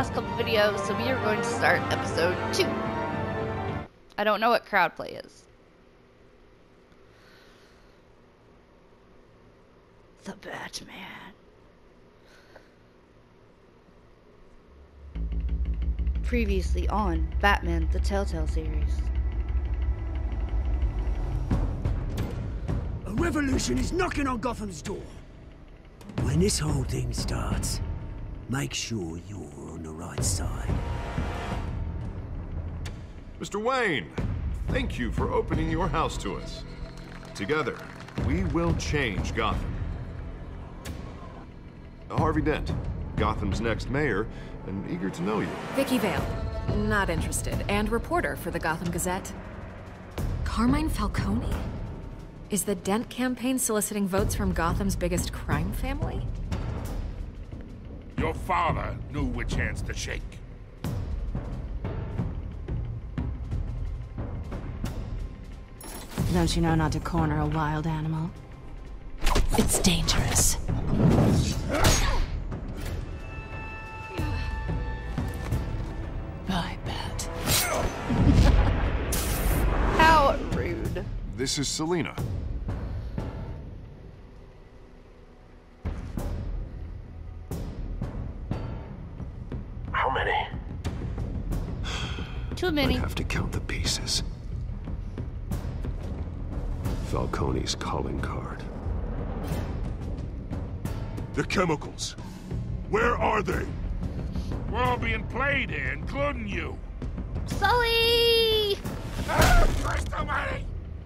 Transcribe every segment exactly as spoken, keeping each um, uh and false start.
last couple videos, so we are going to start episode two. I don't know what crowd play is. The Batman. Previously on Batman the Telltale series. A revolution is knocking on Gotham's door. When this whole thing starts, make sure you're on the right side. Mister Wayne, thank you for opening your house to us. Together, we will change Gotham. Harvey Dent, Gotham's next mayor, and eager to know you. Vicky Vale, not interested, and reporter for the Gotham Gazette. Carmine Falcone? Is the Dent campaign soliciting votes from Gotham's biggest crime family? Your father knew which hands to shake. Don't you know not to corner a wild animal? It's dangerous. Bye, Bat. How rude. This is Selina. How many? Too many. I'd have to count the pieces. Falcone's calling card. The chemicals. Where are they? We're all being played here, including you. Sully! Ah, Christ almighty!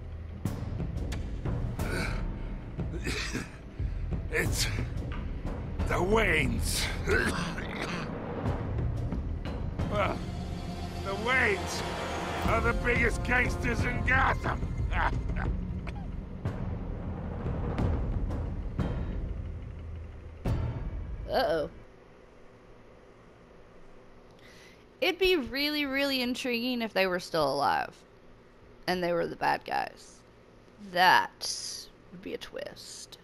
It's the Waynes. Well, the Waynes are the biggest gangsters in Gotham. Uh-oh. It'd be really, really intriguing if they were still alive. And they were the bad guys. That would be a twist.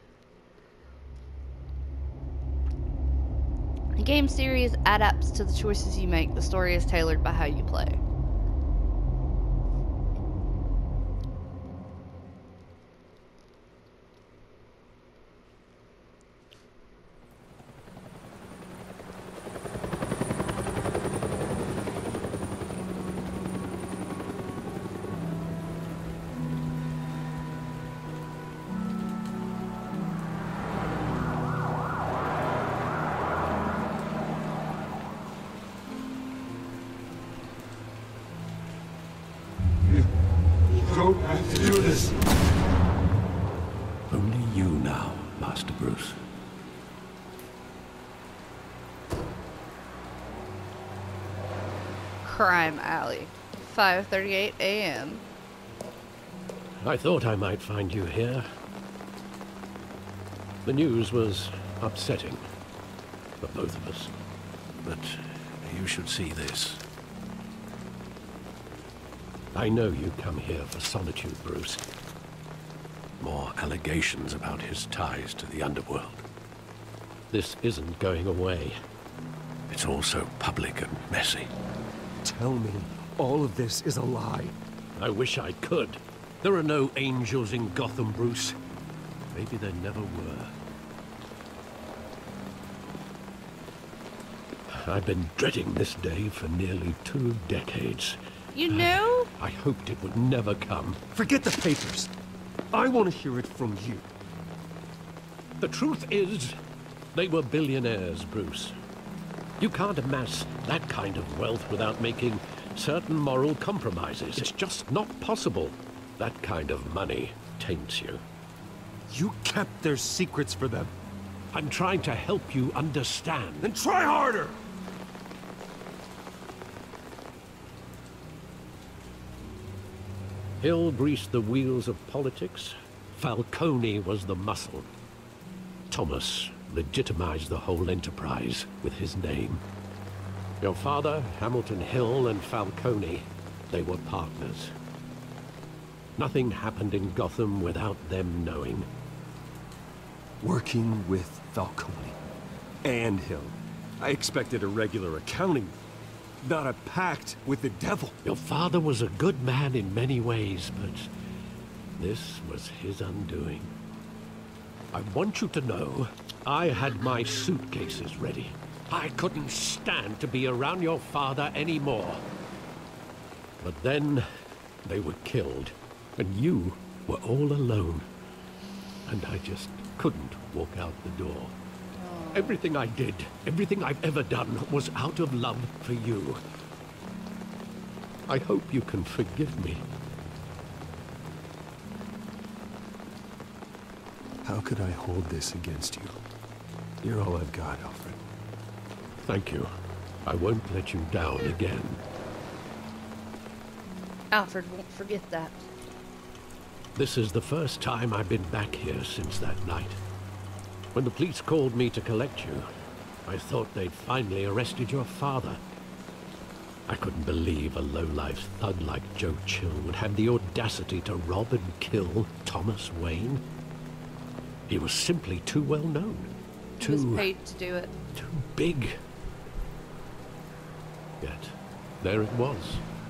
The game series adapts to the choices you make. The story is tailored by how you play. Don't have to do this. Only you now, Master Bruce. Crime Alley. five thirty-eight a m I thought I might find you here. The news was upsetting for both of us. But you should see this. I know you come here for solitude, Bruce. More allegations about his ties to the underworld. This isn't going away. It's all so public and messy. Tell me, all of this is a lie. I wish I could. There are no angels in Gotham, Bruce. Maybe there never were. I've been dreading this day for nearly two decades. You know? I hoped it would never come. Forget the papers. I want to hear it from you. The truth is, they were billionaires, Bruce. You can't amass that kind of wealth without making certain moral compromises. It's just not possible. That kind of money taints you. You kept their secrets for them. I'm trying to help you understand. Then try harder! Hill greased the wheels of politics. Falcone was the muscle. Thomas legitimized the whole enterprise with his name. Your father, Hamilton Hill, and Falcone, they were partners. Nothing happened in Gotham without them knowing. Working with Falcone and Hill. I expected a regular accounting, not a pact with the devil. Your father was a good man in many ways, but this was his undoing. I want you to know, I had my suitcases ready. I couldn't stand to be around your father anymore. But then, they were killed, and you were all alone. And I just couldn't walk out the door. Everything I did, everything I've ever done, was out of love for you. I hope you can forgive me. How could I hold this against you? You're all I've got, Alfred. Thank you. I won't let you down again. Alfred won't forget that. This is the first time I've been back here since that night. When the police called me to collect you, I thought they'd finally arrested your father. I couldn't believe a low-life thug like Joe Chill would have the audacity to rob and kill Thomas Wayne. He was simply too well known. He was Too, paid to do it. too big. Yet, there it was.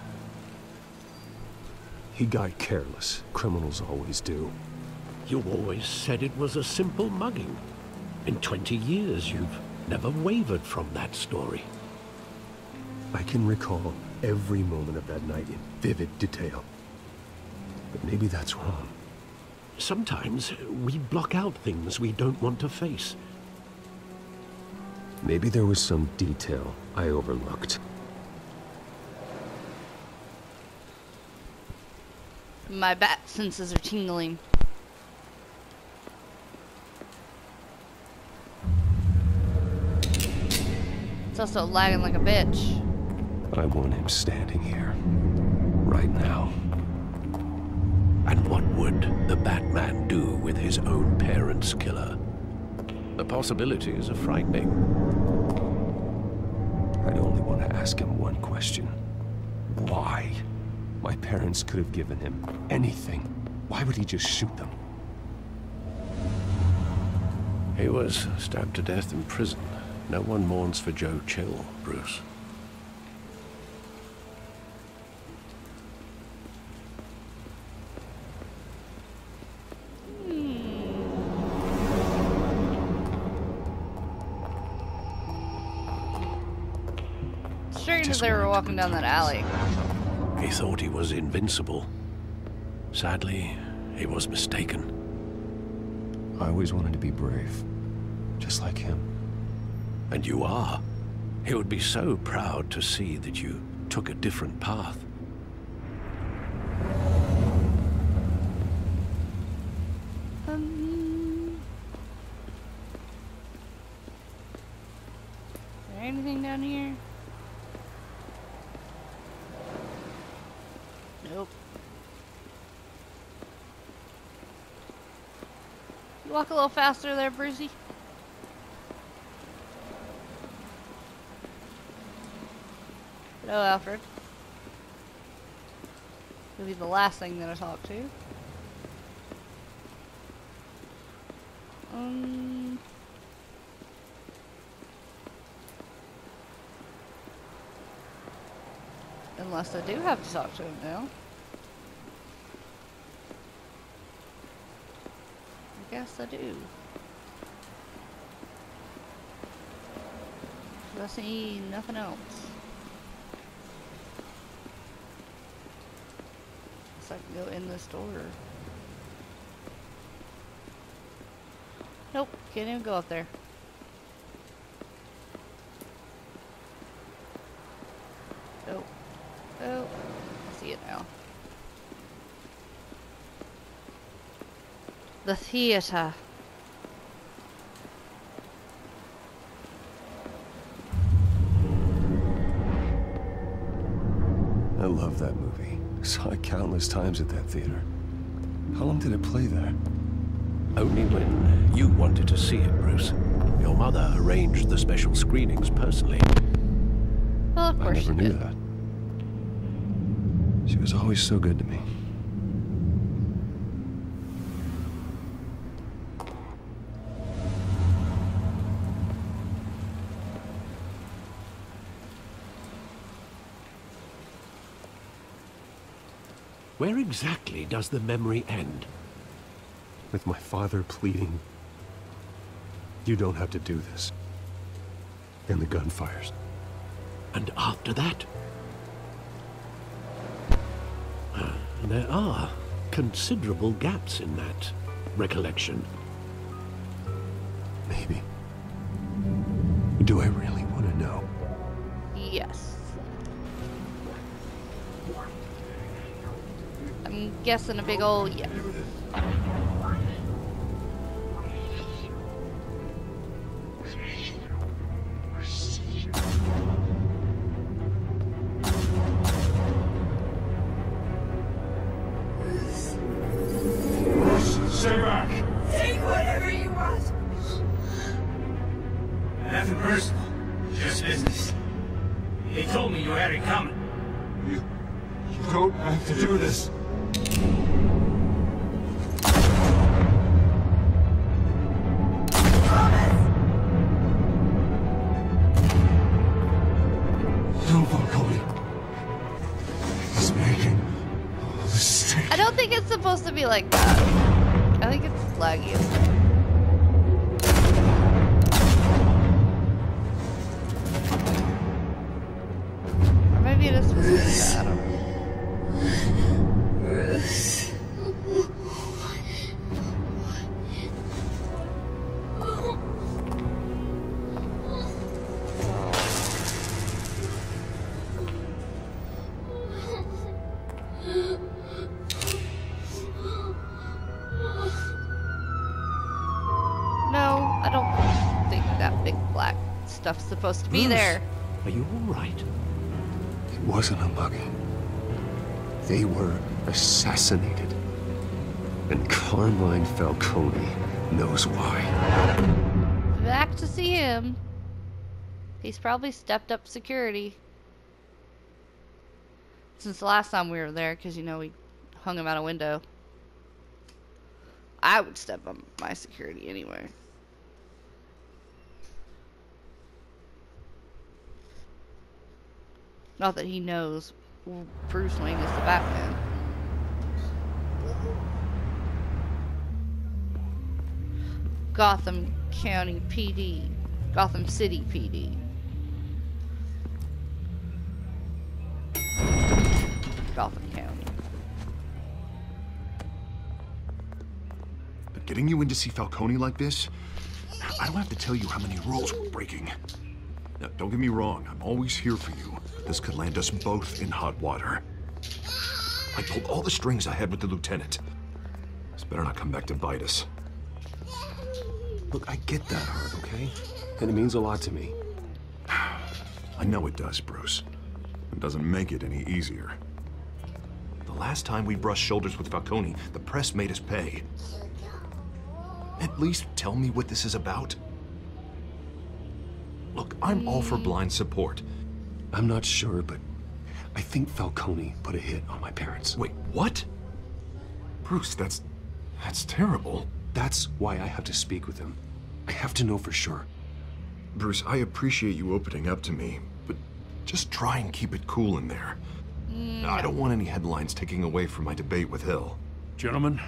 He got careless. Criminals always do. You always said it was a simple mugging. In twenty years, you've never wavered from that story. I can recall every moment of that night in vivid detail. But maybe that's wrong. Sometimes we block out things we don't want to face. Maybe there was some detail I overlooked. My bat senses are tingling. It's also lagging like a bitch. I want him standing here. Right now. And what would the Batman do with his own parents' killer? The possibilities are frightening. I'd only want to ask him one question. Why? My parents could have given him anything. Why would he just shoot them? He was stabbed to death in prison. No one mourns for Joe Chill, Bruce. Straight as they were walking down that alley. He thought he was invincible. Sadly, he was mistaken. I always wanted to be brave. Just like him. And you are. He would be so proud to see that you took a different path. Um, is there anything down here? Nope. You walk a little faster there, Brucey. Hello, Alfred. He'll be the last thing that I talk to. Um. Unless I do have to talk to him now. I guess I do. I see nothing else. I can go in this door. Nope, can't even go up there. Oh, oh, I see it now. The theater. I love that movie. Saw it countless times at that theater. How long did it play there? Only when you wanted to see it, Bruce. Your mother arranged the special screenings personally. Well, of I course never she knew did. that. She was always so good to me. Where exactly does the memory end? With my father pleading, "You don't have to do this." And the gun fires. And after that? Uh, there are considerable gaps in that recollection. Maybe. Do I really want to know? Yes. I'm guessing a big ol' yes. Stay back! Take whatever you want. Nothing personal, just business. He told me you had it coming. You, you don't have to do this. No, Falcone. He's making a mistake. I don't think it's supposed to be like that. I think it's laggy. Or maybe it is supposed to be that. I don't know. No, I don't think that big black stuff's supposed to be Bruce, there. Are you all right? It wasn't a mugging. They were assassinated. And Carmine Falcone knows why. Back to see him. He's probably stepped up security. Since the last time we were there, because, you know, we hung him out a window. I would step up my security anyway. Not that he knows Bruce Wayne is the Batman. Gotham County P D. Gotham City P D. Gotham County. But getting you in to see Falcone like this, I don't have to tell you how many rules we're breaking. Now, don't get me wrong, I'm always here for you, but this could land us both in hot water. I pulled all the strings I had with the lieutenant. This better not come back to bite us. Look, I get that, Hart, okay? And it means a lot to me. I know it does, Bruce. It doesn't make it any easier. The last time we brushed shoulders with Falcone, the press made us pay. At least tell me what this is about. Look, I'm all for blind support. I'm not sure, but I think Falcone put a hit on my parents. Wait, what? Bruce, that's... that's terrible. That's why I have to speak with him. I have to know for sure. Bruce, I appreciate you opening up to me, but just try and keep it cool in there. Mm. I don't want any headlines taking away from my debate with Hill. Gentlemen,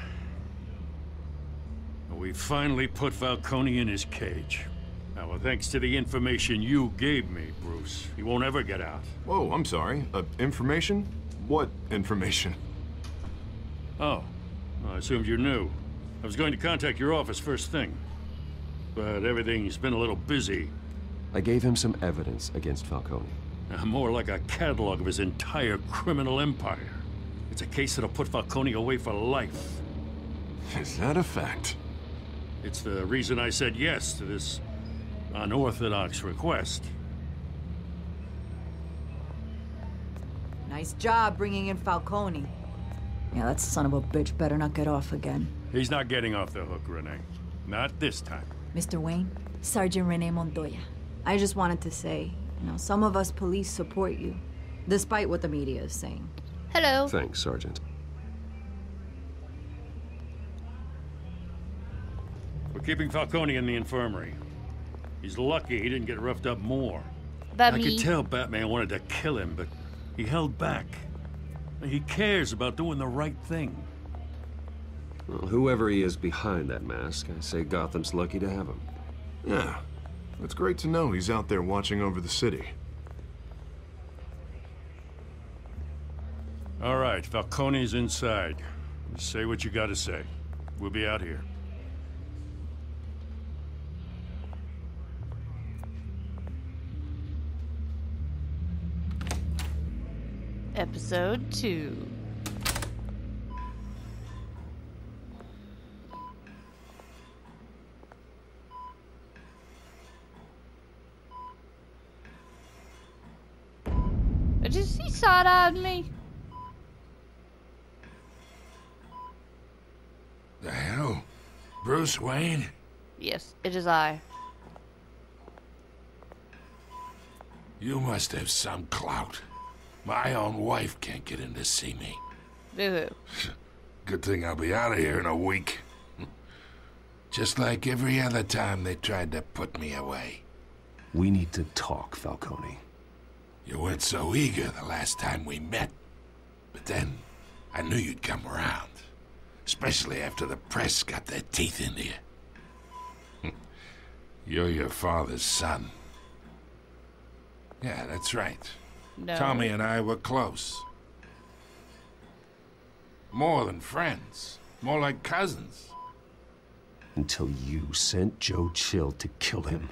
we finally put Falcone in his cage. Now, well, thanks to the information you gave me, Bruce, he won't ever get out. Whoa, I'm sorry. Uh, information? What information? Oh, well, I assumed you knew. I was going to contact your office first thing, but everything's been a little busy. I gave him some evidence against Falcone. Uh, more like a catalog of his entire criminal empire. It's a case that'll put Falcone away for life. Is that a fact? It's the reason I said yes to this unorthodox request. Nice job bringing in Falcone. Yeah, that son of a bitch better not get off again. He's not getting off the hook, Renee. Not this time. Mister Wayne, Sergeant Renee Montoya. I just wanted to say, you know, some of us police support you, despite what the media is saying. Hello. Thanks, Sergeant. We're keeping Falcone in the infirmary. He's lucky he didn't get roughed up more. That I me. could tell Batman wanted to kill him, but he held back. He cares about doing the right thing. Well, whoever he is behind that mask, I say Gotham's lucky to have him. Yeah, it's great to know he's out there watching over the city. All right, Falcone's inside. Say what you gotta say. We'll be out here. Episode two. Did you see side-eyed me? The hell? Bruce Wayne? Yes, it is I. You must have some clout. My own wife can't get in to see me. Boo-hoo. Good thing I'll be out of here in a week. Just like every other time they tried to put me away. We need to talk, Falcone. You weren't so eager the last time we met. But then, I knew you'd come around. Especially after the press got their teeth into you. You're your father's son. Yeah, that's right. No. Tommy and I were close. More than friends. More like cousins. Until you sent Joe Chill to kill him.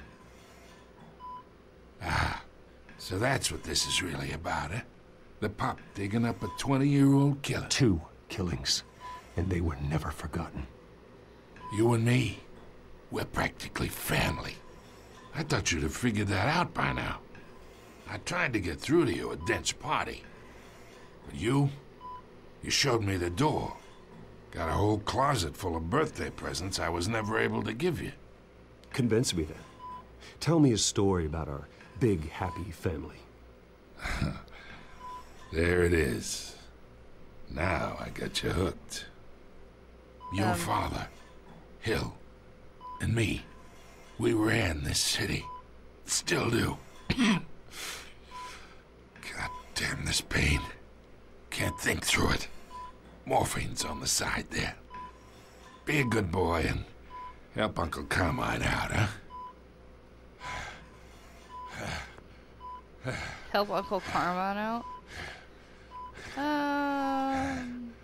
Ah, so that's what this is really about, eh? The pup digging up a twenty-year-old killer. Two killings, and they were never forgotten. You and me, we're practically family. I thought you'd have figured that out by now. I tried to get through to you at Dent's party. But you, you showed me the door. Got a whole closet full of birthday presents I was never able to give you. Convince me then. Tell me a story about our big, happy family. There it is. Now I got you hooked. Your Um. father, Hill, and me, we ran this city. Still do. God damn this pain. Can't think through it. Morphine's on the side there. Be a good boy and help Uncle Carmine out, huh? Help Uncle Carmine out? Um...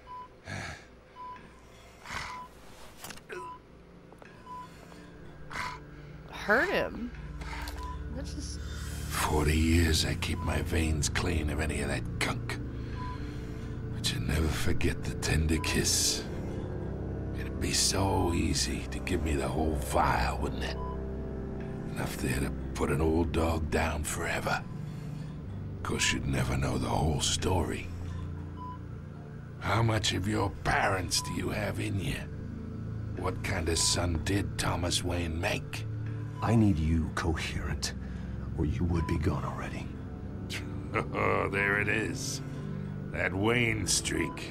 Hurt him? That's just... Forty years I keep my veins clean of any of that gunk. But you never forget the tender kiss. It'd be so easy to give me the whole vial, wouldn't it? Enough there to put an old dog down forever. Of course, you'd never know the whole story. How much of your parents do you have in you? What kind of son did Thomas Wayne make? I need you coherent, or you would be gone already. Oh, there it is. That Wayne streak.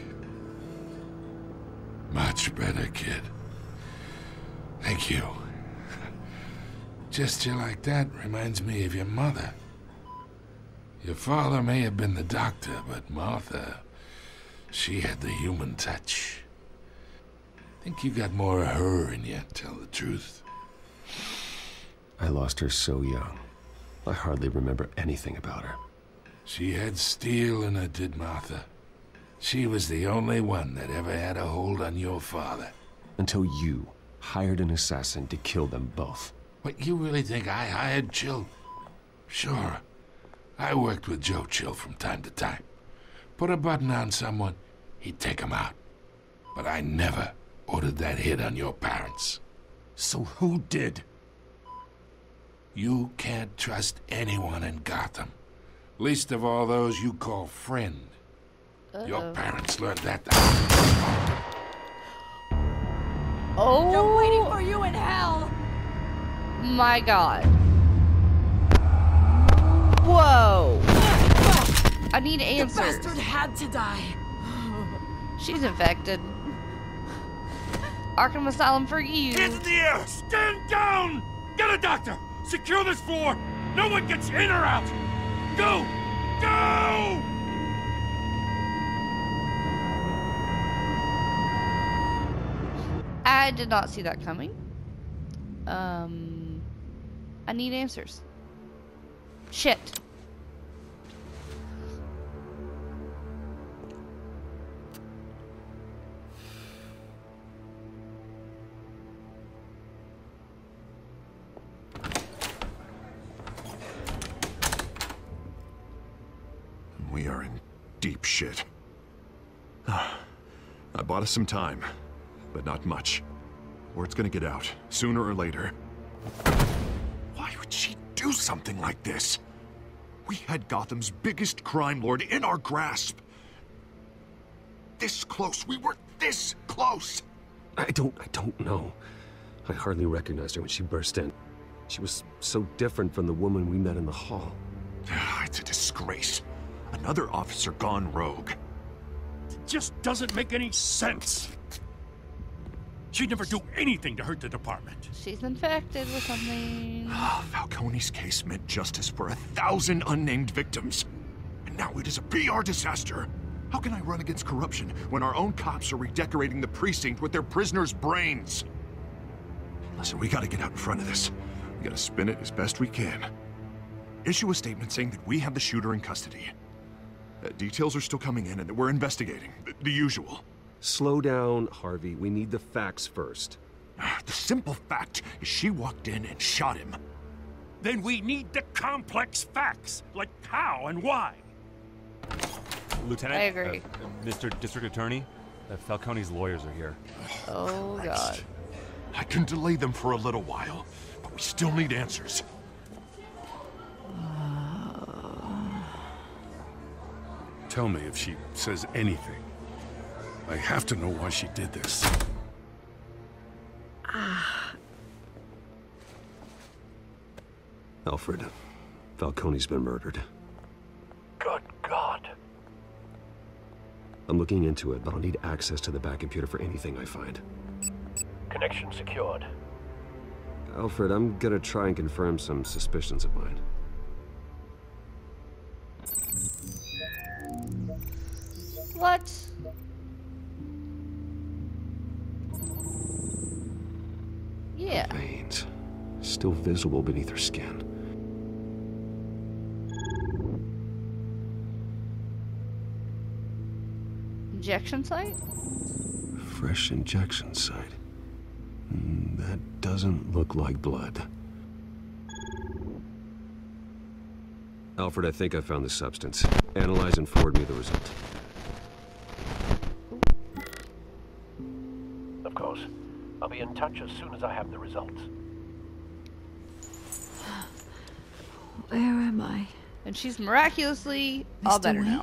Much better, kid. Thank you. Gesture like that reminds me of your mother. Your father may have been the doctor, but Martha, she had the human touch. I think you got more of her in you, tell the truth. I lost her so young. I hardly remember anything about her. She had steel in her, did Martha. She was the only one that ever had a hold on your father. Until you hired an assassin to kill them both. What, you really think I hired Chill? Sure. I worked with Joe Chill from time to time. Put a button on someone, he'd take him out. But I never ordered that hit on your parents. So who did? You can't trust anyone in Gotham. Least of all those you call friend. Uh-oh. Your parents learned that. Oh! They're waiting for you in hell! My god. Whoa! I need answers. The bastard had to die. She's infected. Arkham Asylum for you. Hands in the air! Stand down! Get a doctor! Secure this floor! No one gets in or out! Go! Go! I did not see that coming. Um, I need answers. Shit. We are in deep shit. I bought us some time, but not much. Word's gonna get out, sooner or later. Why would she do something like this? We had Gotham's biggest crime lord in our grasp. This close, we were this close! I don't, I don't know. I hardly recognized her when she burst in. She was so different from the woman we met in the hall. It's a disgrace. Another officer gone rogue. It just doesn't make any sense. She'd never do anything to hurt the department. She's infected with something. Falcone's case meant justice for a thousand unnamed victims. And now it is a P R disaster. How can I run against corruption when our own cops are redecorating the precinct with their prisoners' brains? Listen, we gotta get out in front of this. We gotta spin it as best we can. Issue a statement saying that we have the shooter in custody. Uh, details are still coming in and that we're investigating. The, the usual. Slow down, Harvey. We need the facts first. The simple fact is she walked in and shot him. Then we need the complex facts, like how and why. Lieutenant, I agree. Uh, Mister District Attorney, uh, Falcone's lawyers are here. Oh, God. I can delay them for a little while, but we still need answers. Tell me if she says anything. I have to know why she did this. Alfred, Falcone's been murdered. Good God. I'm looking into it, but I'll need access to the back computer for anything I find. Connection secured. Alfred, I'm gonna try and confirm some suspicions of mine. What? Yeah. Veins. Still visible beneath her skin. Injection site? Fresh injection site. Mm, that doesn't look like blood. Alfred, I think I found the substance. Analyze and forward me the result. Of course. I'll be in touch as soon as I have the results. Where am I? And she's miraculously all better now.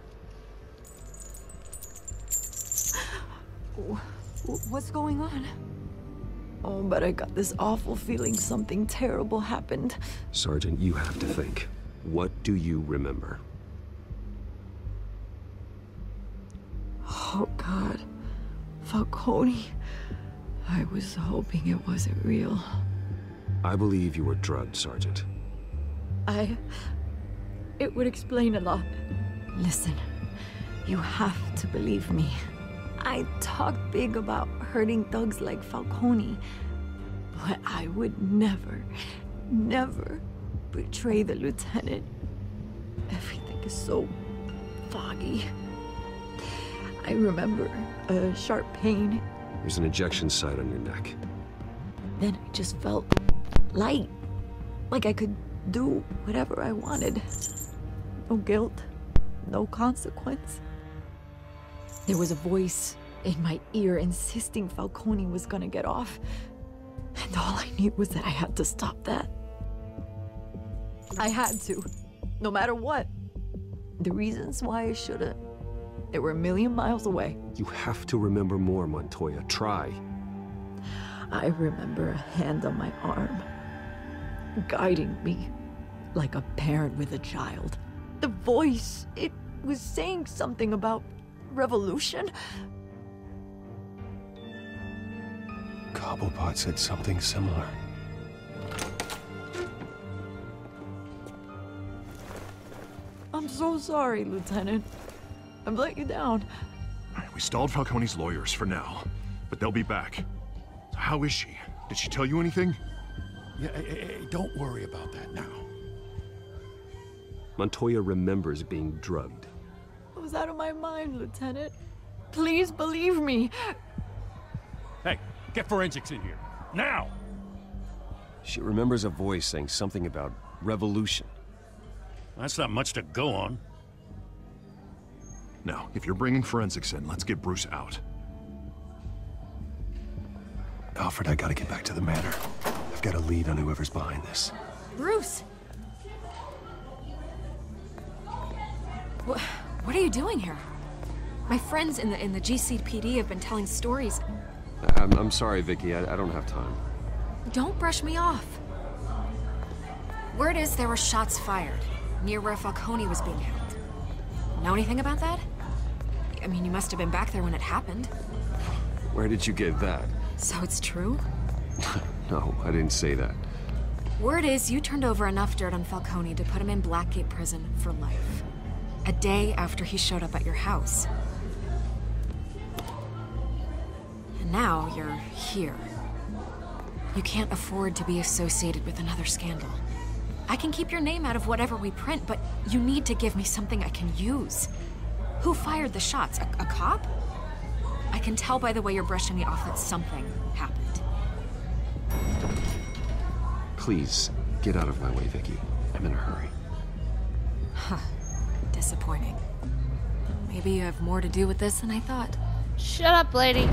What's going on? Oh, but I got this awful feeling something terrible happened. Sergeant, you have to think. What do you remember? Oh, God. Falcone. I was hoping it wasn't real. I believe you were drugged, Sergeant. I... It would explain a lot. Listen, you have to believe me. I talk big about hurting thugs like Falcone, but I would never, never betray the lieutenant. Everything is so foggy. I remember a sharp pain. There's an injection site on your neck. Then I just felt light, like I could do whatever I wanted. No guilt, no consequence. There was a voice in my ear insisting Falcone was gonna get off. And all I knew was that I had to stop that. I had to, no matter what. The reasons why I should've, they were a million miles away. You have to remember more, Montoya. Try. I remember a hand on my arm, guiding me like a parent with a child. The voice, it was saying something about revolution. Cobblepot said something similar. I'm so sorry, Lieutenant. I've let you down. We stalled Falcone's lawyers for now, but they'll be back. How is she? Did she tell you anything? Yeah, hey, hey, hey, don't worry about that now. Montoya remembers being drugged. I was out of my mind, Lieutenant. Please believe me. Hey, get forensics in here. Now! She remembers a voice saying something about revolution. That's not much to go on. Now, if you're bringing forensics in, let's get Bruce out. Alfred, I gotta get back to the manor. I've got a lead on whoever's behind this. Bruce! What, what are you doing here? My friends in the in the G C P D have been telling stories. I'm, I'm sorry, Vicky. I, I don't have time. Don't brush me off. Word is there were shots fired near where Falcone was being held. Know anything about that? I mean, you must have been back there when it happened. Where did you get that? So it's true? No, I didn't say that. Word is you turned over enough dirt on Falcone to put him in Blackgate Prison for life. A day after he showed up at your house. And now you're here. You can't afford to be associated with another scandal. I can keep your name out of whatever we print, but you need to give me something I can use. Who fired the shots? A, a cop? I can tell by the way you're brushing me off that something happened. Please, get out of my way, Vicky. I'm in a hurry. Huh. Disappointing. Maybe you have more to do with this than I thought. Shut up, lady.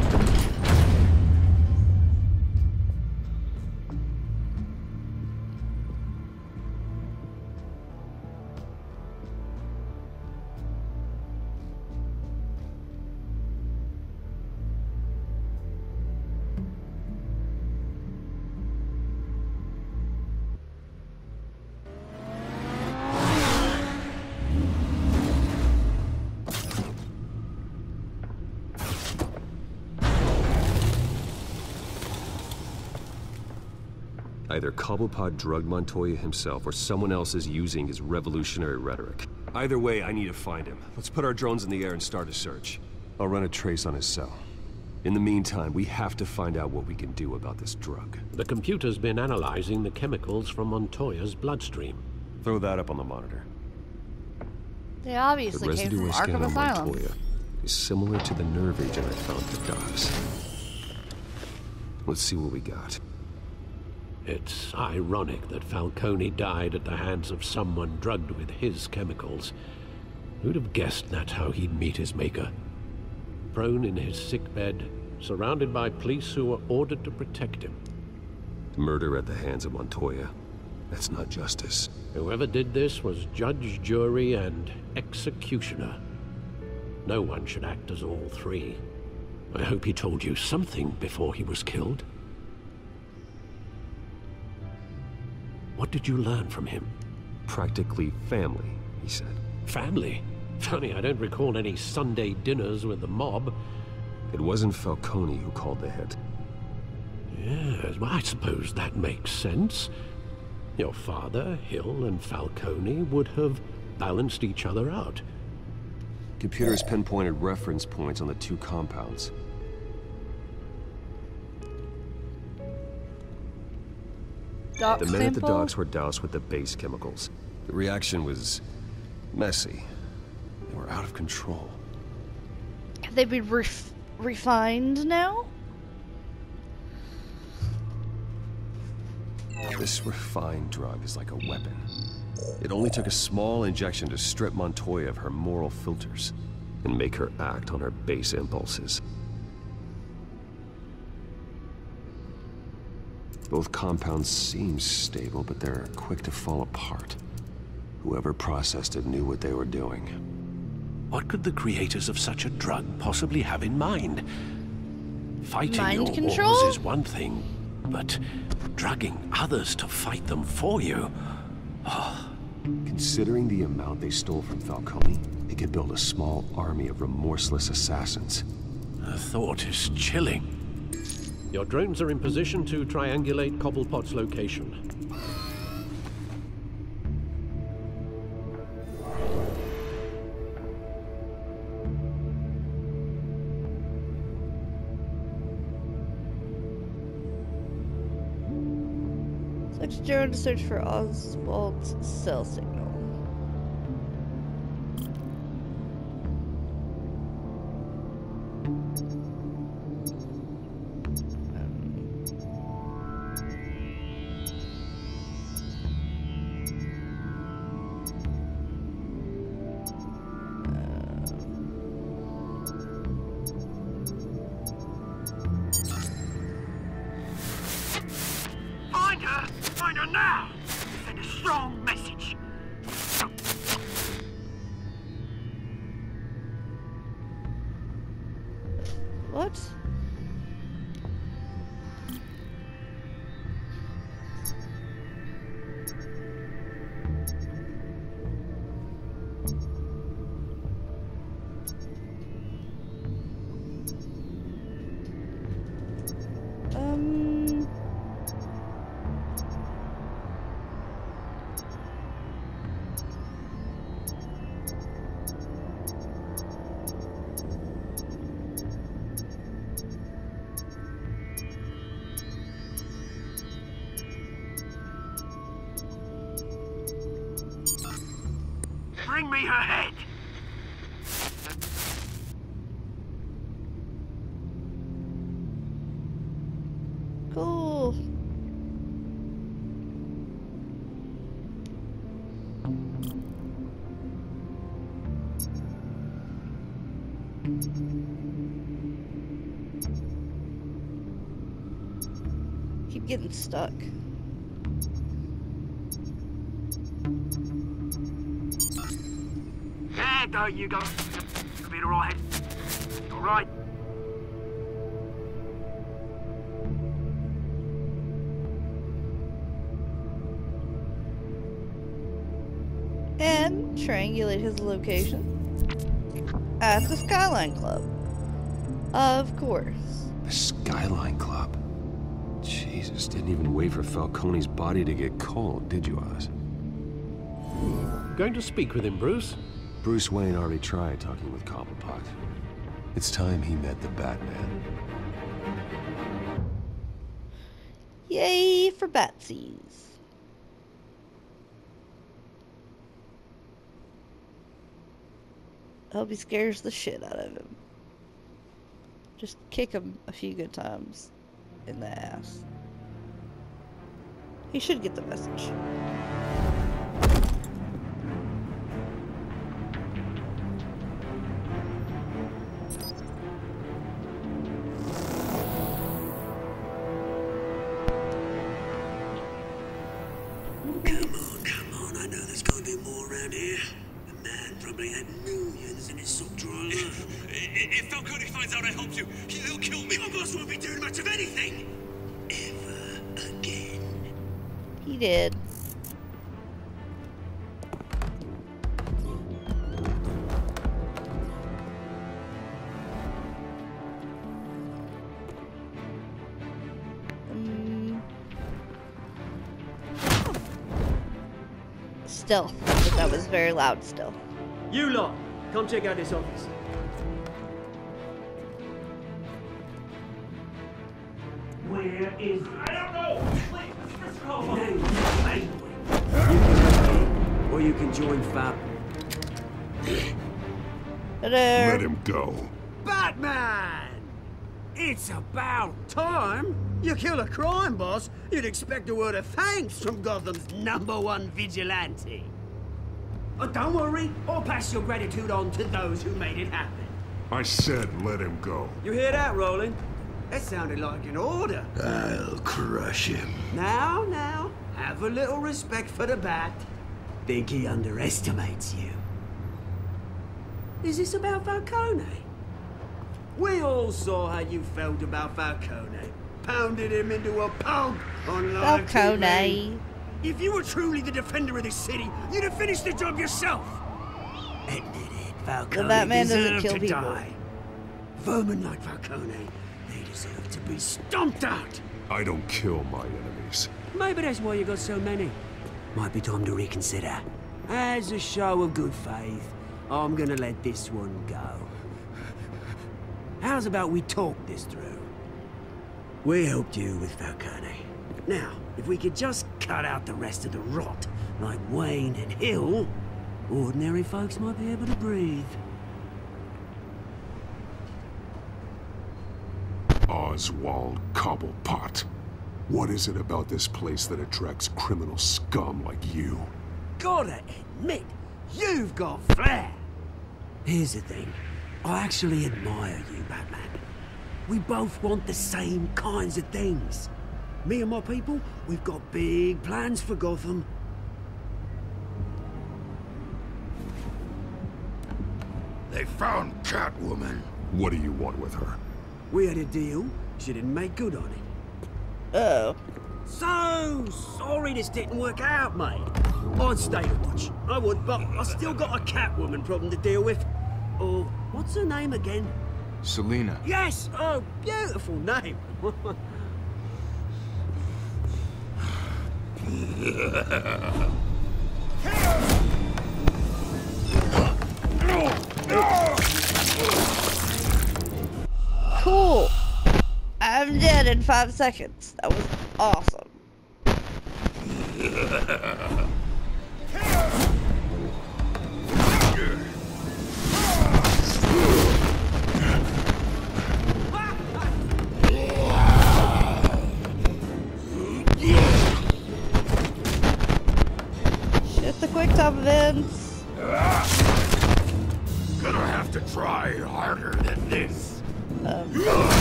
Either Cobblepot drugged Montoya himself, or someone else is using his revolutionary rhetoric. Either way, I need to find him. Let's put our drones in the air and start a search. I'll run a trace on his cell. In the meantime, we have to find out what we can do about this drug. The computer's been analyzing the chemicals from Montoya's bloodstream. Throw that up on the monitor. They The obviously came residue from of skin Arkham on Asylum. Montoya is similar to the nerve agent I found at the docks. Let's see what we got. It's ironic that Falcone died at the hands of someone drugged with his chemicals. Who'd have guessed that's how he'd meet his maker? Prone in his sickbed, surrounded by police who were ordered to protect him. Murder at the hands of Montoya. That's not justice. Whoever did this was judge, jury, and executioner. No one should act as all three. I hope he told you something before he was killed. What did you learn from him? Practically family, he said. Family? Funny, I don't recall any Sunday dinners with the mob. It wasn't Falcone who called the hit. Yes, well, I suppose that makes sense. Your father, Hill, and Falcone would have balanced each other out. Computers pinpointed reference points on the two compounds. Doc the men sample? at the docks were doused with the base chemicals. The reaction was messy. They were out of control. Have they been ref refined now? This refined drug is like a weapon. It only took a small injection to strip Montoya of her moral filters and make her act on her base impulses. Both compounds seem stable, but they're quick to fall apart. Whoever processed it knew what they were doing. What could the creators of such a drug possibly have in mind? Fighting Mind your control? wars is one thing, but drugging others to fight them for you... Oh. Considering the amount they stole from Falcone, they could build a small army of remorseless assassins. The thought is chilling. Your drones are in position to triangulate Cobblepot's location. Dispatch drone to search for Oswald's cell signal. Find her! Find her now! Send a strong message. What? Um... Bring me her head! Cool. Keep getting stuck. There, there you go. You'll be alright. Alright. And triangulate his location at the Skyline Club. Of course. The Skyline Club? Jesus, didn't even wait for Falcone's body to get cold, did you, Oz? Going to speak with him, Bruce? Bruce Wayne already tried talking with Cobblepot. It's time he met the Batman. Yay for Batsies. I hope he scares the shit out of him. Just kick him a few good times in the ass. He should get the message. Come on, come on. I know there's gonna be more around here. The man probably had millions in his sock drawer. If Falcone finds out I helped you, he'll kill me. Your boss won't be doing much of anything. Ever again. He did. Um, still, but that was very loud still. You lot, come check out this office. Where is... I don't know! Please, let's go! You can or you can join Fab. Let him go. Batman! It's about time. You kill a crime boss, you'd expect a word of thanks from Gotham's number one vigilante. But don't worry, I'll pass your gratitude on to those who made it happen. I said let him go. You hear that, Roland? That sounded like an order. I'll crush him. Now, now, have a little respect for the Bat. Think he underestimates you. Is this about Falcone? We all saw how you felt about Falcone. Pounded him into a pulp on live Falcone. T V. If you were truly the defender of this city, you'd have finished the job yourself. Admit it, Falcone The Batman doesn't deserved kill to people. die. Vermin like Falcone, they deserve to be stomped out. I don't kill my enemies. Maybe that's why you got so many. Might be time to reconsider. As a show of good faith, I'm gonna let this one go. How's about we talk this through? We helped you with Falcone. Now, if we could just cut out the rest of the rot, like Wayne and Hill, ordinary folks might be able to breathe. Oswald Cobblepot. What is it about this place that attracts criminal scum like you? Gotta admit, you've got flair. Here's the thing. I actually admire you, Batman. We both want the same kinds of things. Me and my people, we've got big plans for Gotham. They found Catwoman. What do you want with her? We had a deal. She didn't make good on it. Oh. So sorry this didn't work out, mate. I'd stay to watch. I would, but I still got a Catwoman problem to deal with. Oh, what's her name again? Selina. Yes! Oh, beautiful name. Cool. I'm dead in five seconds. That was awesome. Shit, the quick time events. Gonna have to try harder than this. Um.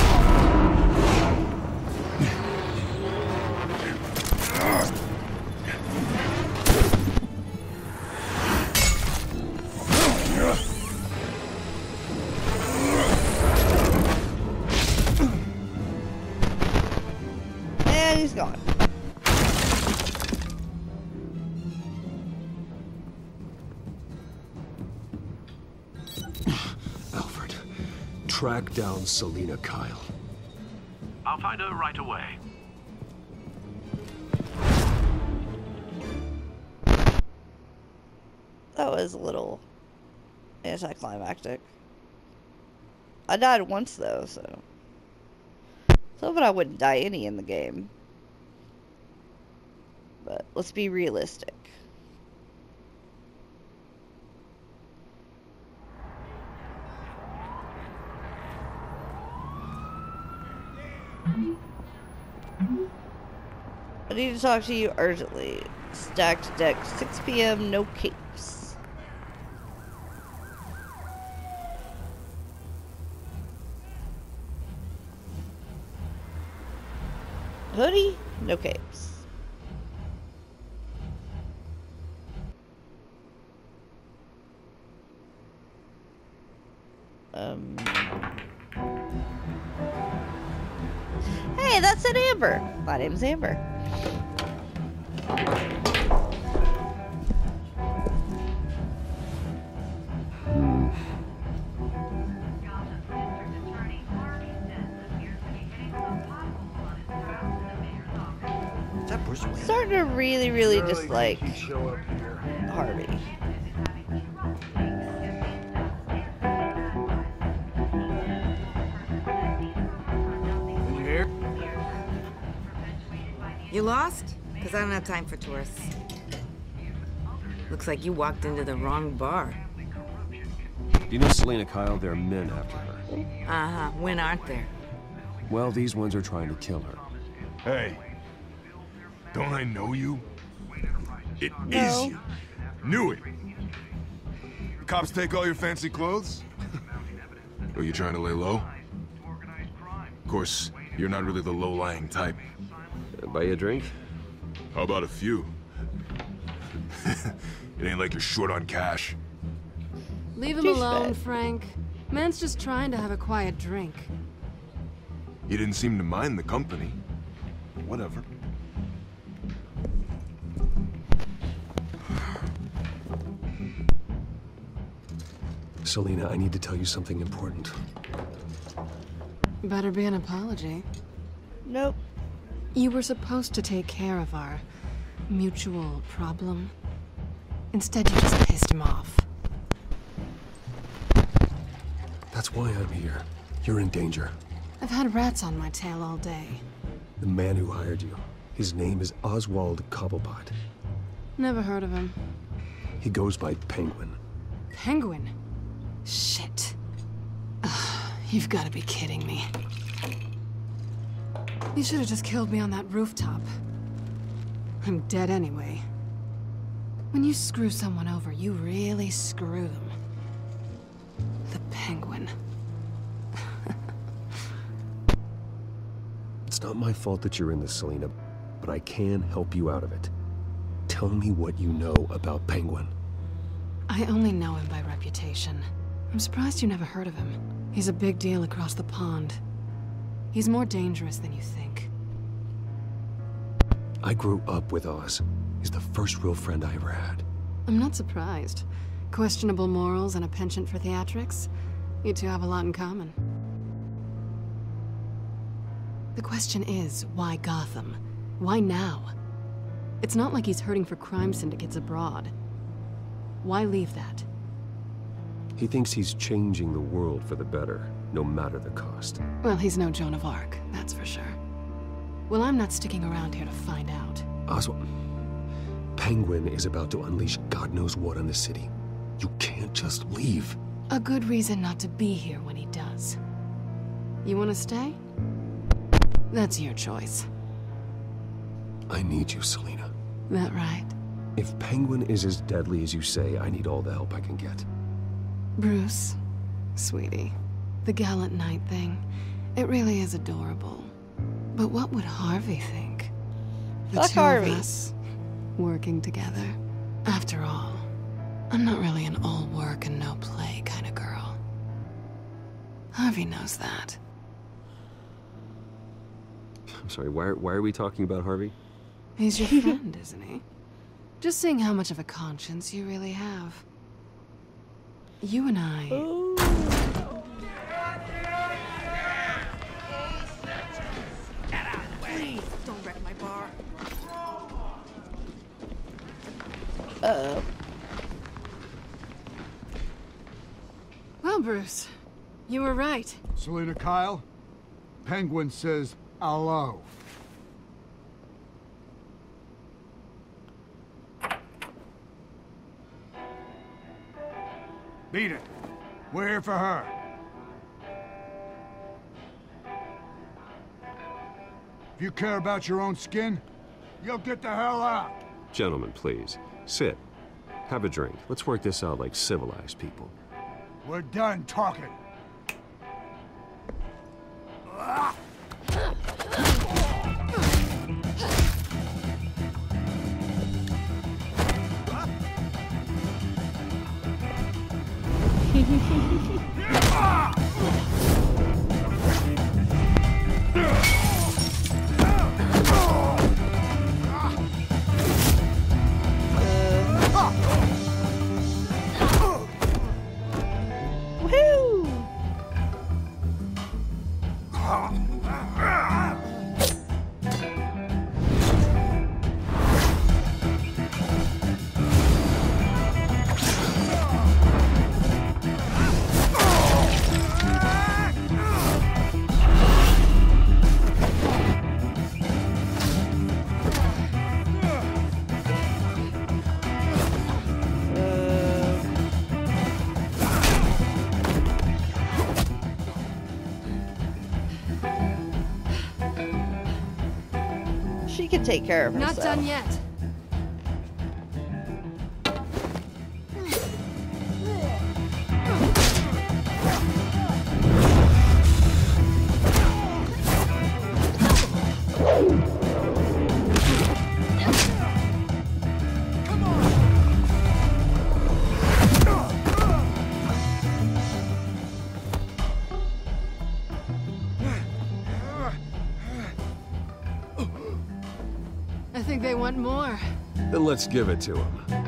And he's gone. Alfred, track down Selina Kyle. I'll find her right away. That was a little anticlimactic. I died once though, so. So hoping I wouldn't die any in the game. But let's be realistic. I need to talk to you urgently. Stacked deck, six P M, no capes. Hoodie, no capes. Um. Hey, that's an Amber. My name's Amber. Starting to really, really dislike Harvey. Did you hear? You lost? Because I don't have time for tourists. Looks like you walked into the wrong bar. Do you know Selina Kyle? There are men after her. Uh-huh. When aren't there? Well, these ones are trying to kill her. Hey. Don't I know you? It No. is you. Knew it. The cops take all your fancy clothes? Are you trying to lay low? Of course, you're not really the low-lying type. Uh, buy you a drink? How about a few? It ain't like you're short on cash. Leave him alone, Frank. Man's just trying to have a quiet drink. You didn't seem to mind the company. Whatever. Selina, I need to tell you something important. Better be an apology. Nope. You were supposed to take care of our mutual problem. Instead, you just pissed him off. That's why I'm here. You're in danger. I've had rats on my tail all day. The man who hired you, His name is Oswald Cobblepot. Never heard of him. He goes by Penguin. Penguin? Shit. Ugh, you've got to be kidding me. You should have just killed me on that rooftop. I'm dead anyway. When you screw someone over, you really screw them. The Penguin. It's not my fault that you're in this, Selina, but I can help you out of it. Tell me what you know about Penguin. I only know him by reputation. I'm surprised you never heard of him. He's a big deal across the pond. He's more dangerous than you think. I grew up with Oz. He's the first real friend I ever had. I'm not surprised. Questionable morals and a penchant for theatrics. You two have a lot in common. The question is, why Gotham? Why now? It's not like he's hurting for crime syndicates abroad. Why leave that? He thinks he's changing the world for the better, no matter the cost. Well, he's no Joan of Arc, that's for sure. Well, I'm not sticking around here to find out. Oswald, Penguin is about to unleash God knows what on the city. You can't just leave. A good reason not to be here when he does. You want to stay? That's your choice. I need you, Selina. That right? If Penguin is as deadly as you say, I need all the help I can get. Bruce, sweetie, the gallant knight thing, it really is adorable. But what would Harvey think? The Fuck two Harvey. of us working together. After all, I'm not really an all work and no play kind of girl. Harvey knows that. I'm sorry, why, why are we talking about Harvey? He's your friend, isn't he? Just seeing how much of a conscience you really have. You and I... Please, don't wreck my bar. Uh-oh. Well, Bruce, you were right. Selina Kyle, Penguin says hello. Beat it. We're here for her. If you care about your own skin, you'll get the hell out. Gentlemen, please. Sit. Have a drink. Let's work this out like civilized people. We're done talking. She can take care of herself. Not done yet. I think they want more. Then let's give it to him.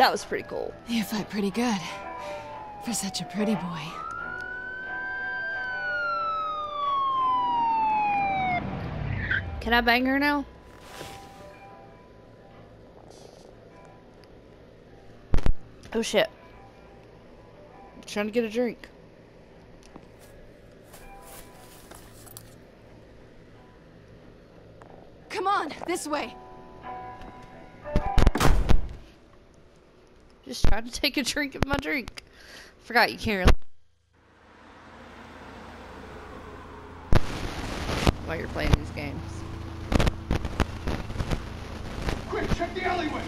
That was pretty cool. You fight pretty good. For such a pretty boy. Can I bang her now? Oh shit. I'm trying to get a drink. Come on, this way. Just trying to take a drink of my drink. Forgot you can't really. While you're playing these games. Quick, check the alleyway.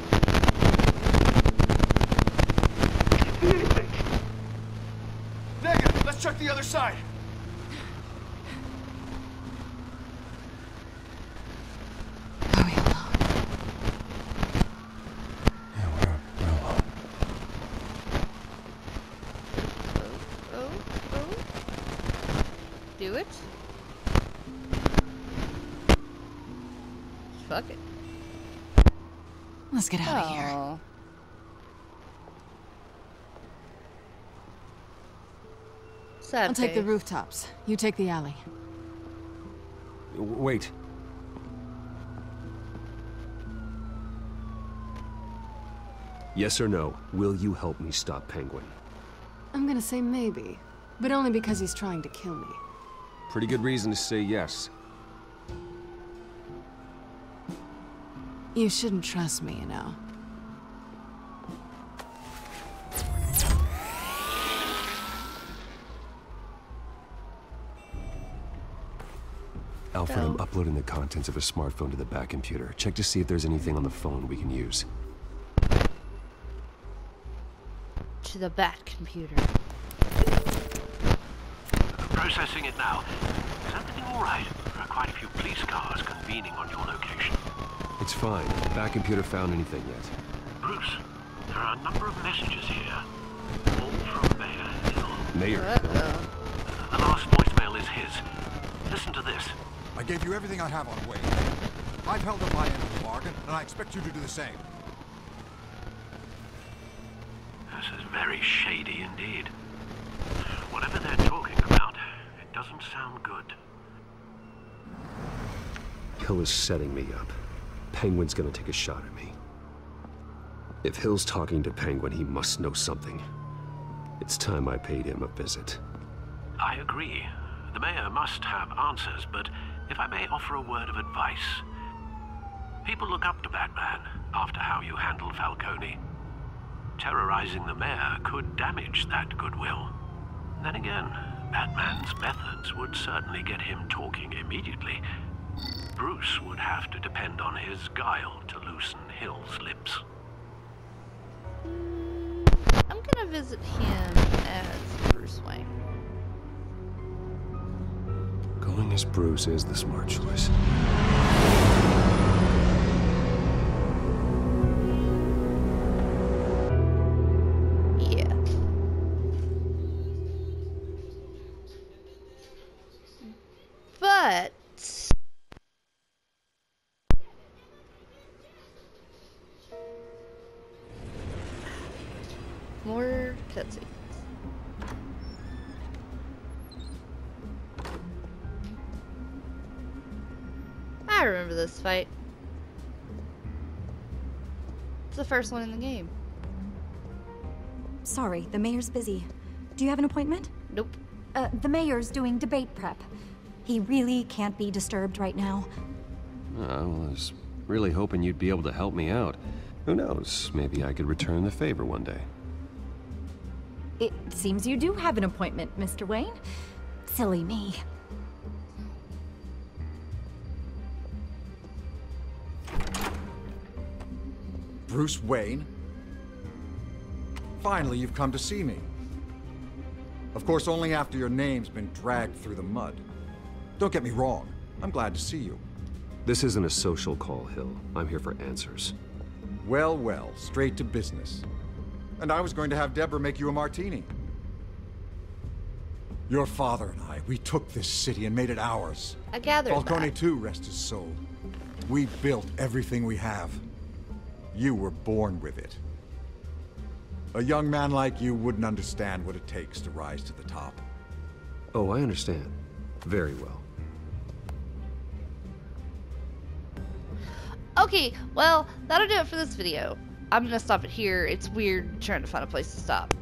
Negative. Let's check the other side. Do it. Fuck it. Let's get out of Aww. here. Sad I'll take face. the rooftops. You take the alley. Wait. Yes or no, will you help me stop Penguin? I'm gonna say maybe, but only because he's trying to kill me. Pretty good reason to say yes. You shouldn't trust me, you know. Alfred, I'm uploading the contents of a smartphone to the back computer. Check to see if there's anything on the phone we can use. To the back computer. Processing it now. Is everything all right? There are quite a few police cars convening on your location. It's fine. Back computer found anything yet? Bruce, there are a number of messages here. All from Mayor Hill. Mayor Uh-oh. The last voicemail is his. Listen to this. I gave you everything I have on Wayne. I've held up my end of the bargain, and I expect you to do the same. This is very shady indeed. Whatever they're talking about, it doesn't sound good. Hill is setting me up. Penguin's gonna take a shot at me. If Hill's talking to Penguin, he must know something. It's time I paid him a visit. I agree. The mayor must have answers, but if I may offer a word of advice. People look up to Batman after how you handled Falcone. Terrorizing the mayor could damage that goodwill. Then again, Batman's methods would certainly get him talking immediately. Bruce would have to depend on his guile to loosen Hill's lips. I'm gonna visit him as Bruce Wayne. Going as Bruce is the smart choice. Yeah. But more cutscenes. I remember this fight. It's the first one in the game. Sorry, the mayor's busy. Do you have an appointment? Nope. Uh, the mayor's doing debate prep. He really can't be disturbed right now. I was really hoping you'd be able to help me out. Who knows, maybe I could return the favor one day. It seems you do have an appointment, Mister Wayne. Silly me. Bruce Wayne? Finally, you've come to see me. Of course, only after your name's been dragged through the mud. Don't get me wrong, I'm glad to see you. This isn't a social call, Hill. I'm here for answers. Well, well, straight to business. And I was going to have Deborah make you a martini. Your father and I, we took this city and made it ours. I gathered Falcone that. too, rest his soul. We built everything we have. You were born with it. A young man like you wouldn't understand what it takes to rise to the top. Oh, I understand. Very well. Okay, well, that'll do it for this video. I'm gonna stop it here. It's weird trying to find a place to stop.